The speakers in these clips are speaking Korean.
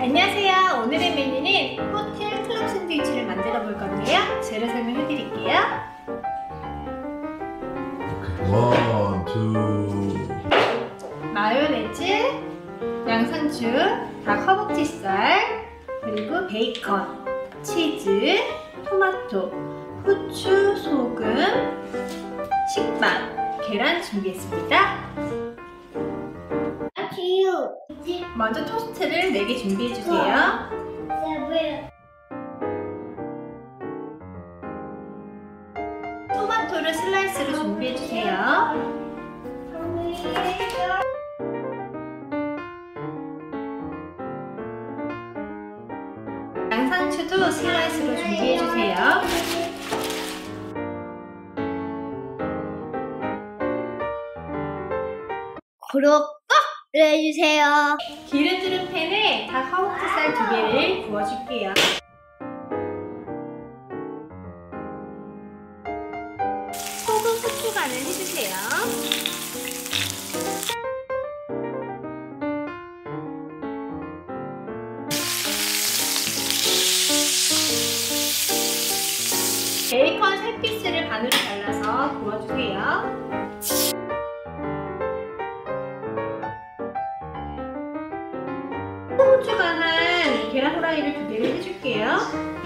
안녕하세요. 오늘의 메뉴는 호텔 클럽 샌드위치를 만들어 볼 건데요. 재료 설명해 드릴게요. 원, 투. 마요네즈, 양상추, 닭 허벅지살, 그리고 베이컨, 치즈, 토마토, 후추, 소금, 식빵, 계란 준비했습니다. 먼저 토스트를 4개 준비해주세요. 토마토를 슬라이스로 준비해주세요. 양상추도 슬라이스로 준비해주세요. 구독 꼭 눌러주세요. 기름 두른 팬에 닭 허벅지살 2개를 구워줄게요. 소금, 후추 간을 해주세요. 베이컨 3피스를 반으로 잘라서 구워주세요. 호주간한 계란 후라이를 2개를 해줄게요.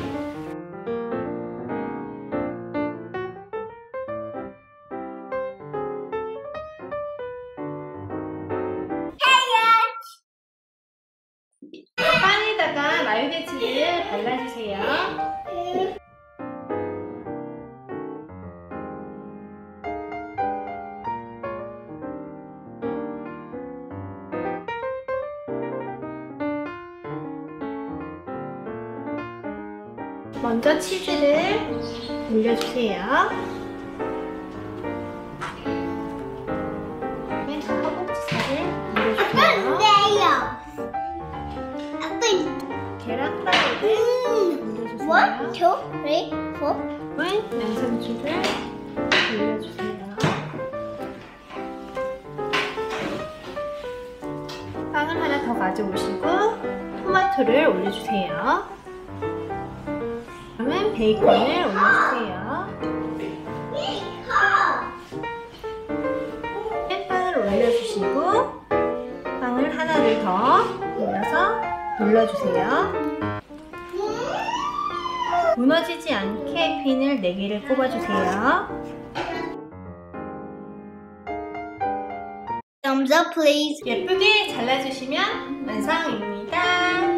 빵에다가 마요네즈를 발라주세요. 먼저 치즈를 올려주세요. 그다음에 허벅지살을 올려주세요. 계란 후라이를 올려주세요. 1, 2, 3, 4. 양상추를 올려주세요. 빵을 하나 더 가져오시고 토마토를 올려주세요. 그러면 베이컨을 올려주세요. 빵을 올려주시고 빵을 하나를 더 올려서 눌러주세요. 무너지지 않게 핀을 4개를 꼽아주세요. Thumbs up, please. 예쁘게 잘라주시면 완성입니다.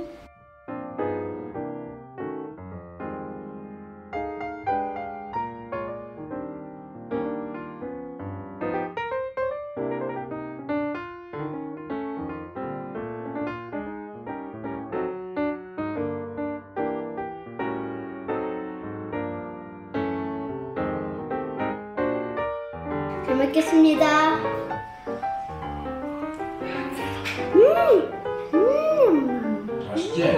잘 먹겠습니다. 맛있지?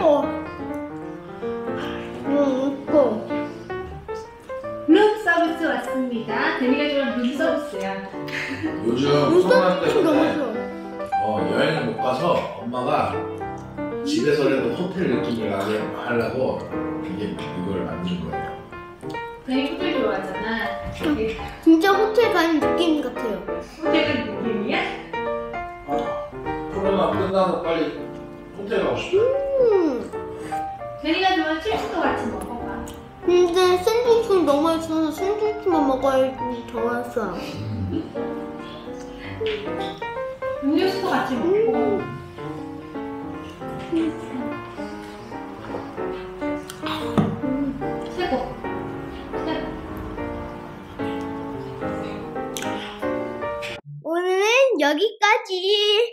룸서비스 왔습니다. 데미가 좋아하는 룸서비스야. 요즘 코로나 때문에 너무 여행을 못 가서 엄마가 집에서라도 호텔 느낌을 나게 하려고 이걸 만든 거예요. 데미 호텔 좋아하잖아. 진짜 호텔 가는 느낌 같아요. 호텔 간 느낌이야? 코로나 끝나서 빨리 호텔 가고 싶다. 데미가 좋아하는 칩스도 같이 먹어봐. 근데 샌드위치는 너무 맛있어서 샌드위치만 먹어야지 좋았어. 음료수도 같이 먹고. 최고. 오늘은 여기까지.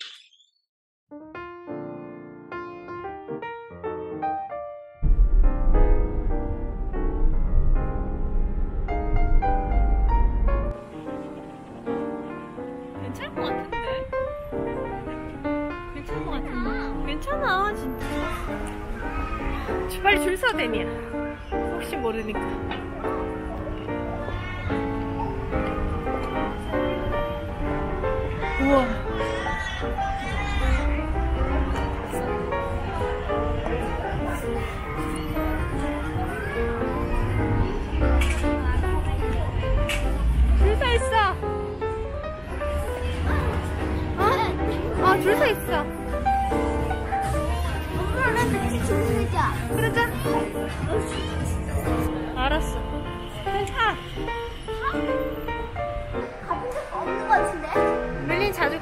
괜찮을 것 같은데? 괜찮을 것 같은데? 괜찮아, 진짜. 빨리 줄 서, 데미야. 혹시 모르니까. 우와.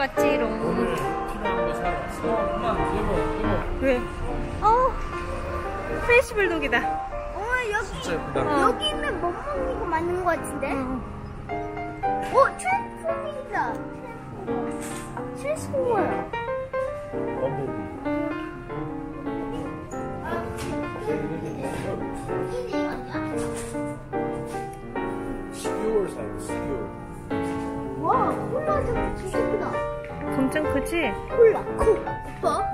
봤지롱. 오늘 필요한 거 사러 왔어. 엄마 여보. 왜? 프레시 불독이다. 여기 진짜 예쁘다. 여기는 못 먹는 거 맞는 거 같은데? 트랜스포머다. 트랜스포머야. 범벅이. 스큐어 사요. 스큐어. 와, 콜라 좀 진짜 크다. 엄청 크지? 콜라, 오빠.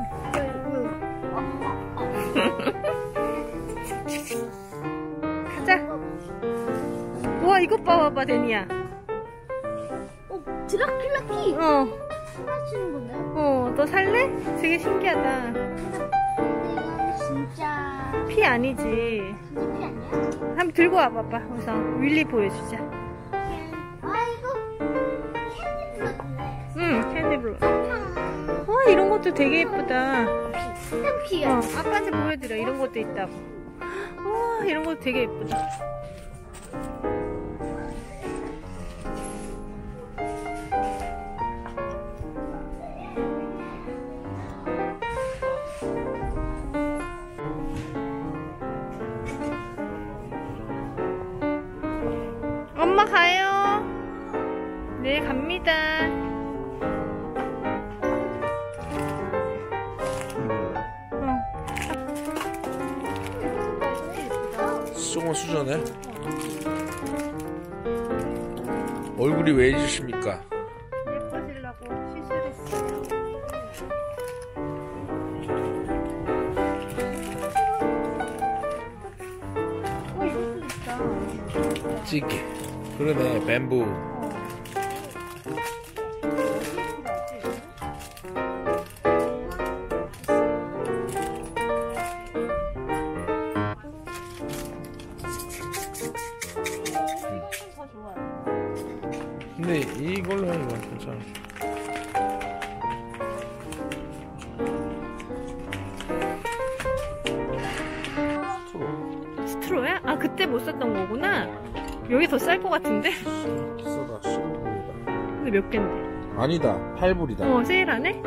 가자. 우와, 이것 봐봐, 데니야. 드라큘라 피. 사주는 거네. 너 살래? 되게 신기하다. 이건 진짜 피 아니지. 피 아니야? 한번 들고 와봐봐. 우선 윌리 보여주자. 이거 캔디 블럭이네. 응, 캔디블루. 와, 이런 것도 되게 예쁘다. 스탬피야. 아빠한테 보여드려. 이런 것도 있다고. 와, 이런 것도 되게 예쁘다. 엄마 가요. 네, 갑니다. 수정어 수저네. 얼굴이 왜 이러십니까? 예뻐지려고 시술했어요. 이것도 있다. 찌개. 그러네. 뱀부. 더 좋아요. 근데 이걸로 해. 이거 괜찮아. 스트로야? 아, 그때 못 썼던 거구나. 여기 더 쌀 것 같은데? 비싸다. 15불이다. 근데 몇 갠데? 아니다. 8불이다. 세일하네?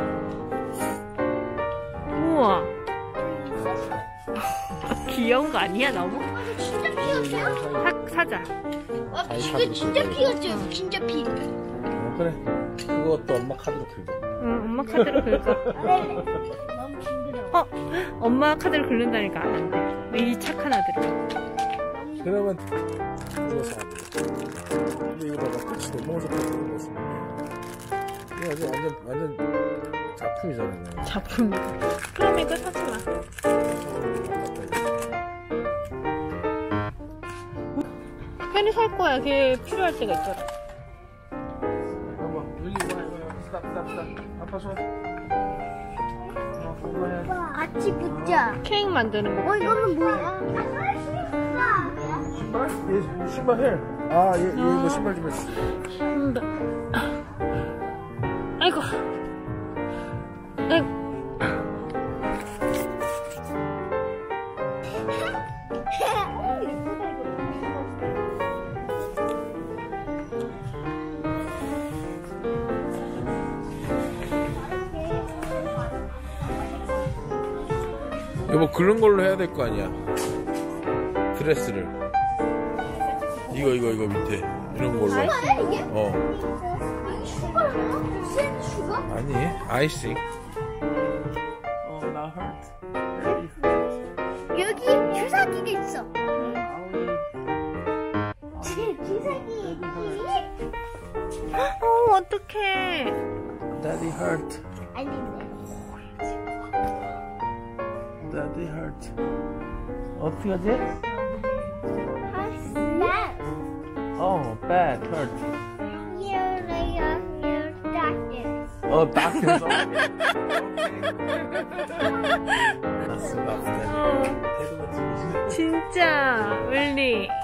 우와. 귀여운 거 아니야, 너무? 진짜 피었어요? 사자. 이거 진짜 피었어요. 진짜 피. 그래. 그것도 엄마 카드로 긁어. 응, 엄마 카드로 긁어. 너무 징그러워. 엄마 카드로 긁는다니까 안 돼. 이 착한 아들이. 그러면 이거 사야 돼. 근데 이거 봐봐. 끝이 너무 어색하게 거지. 이거 아주 완전 작품이잖아. 이거. 작품이다. 그럼 이거 사지 마. 괜히 살 거야. 걔 필요할 때가 있더라. 잠깐만. 윌리 와. 스탑. 아빠 손. 그거 해. 같이 붙자. 케이크 만드는 거. 이거는 뭐야? 신발? 얘 신발 해. 아, 얘 이거 신발 좀 해주세요. 아이고. 여보 그런 걸로 해야 될 거 아니야. 드레스를. 이거 밑에 이런 걸로. 이게? 슈가인가? 샌드 슈가? 아니 아이싱. 나 hurt. 여기 주사기가 있어. 주사기. 어떡해. Daddy hurt. 아닌데. Daddy hurt. 어떻게 하지? Bad hurt. Here they are, here doctors. Doctors. 진짜 윌리.